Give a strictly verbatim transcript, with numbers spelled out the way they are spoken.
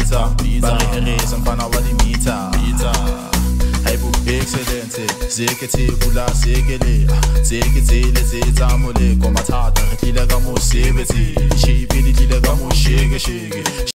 pizza ba re re semfana wa di meter pizza haibu excellent zeke thebula sekele zeke tsele tse tsa mole ko mathata re tlile ka mo sebetsi shape di tlile ka mo shege shege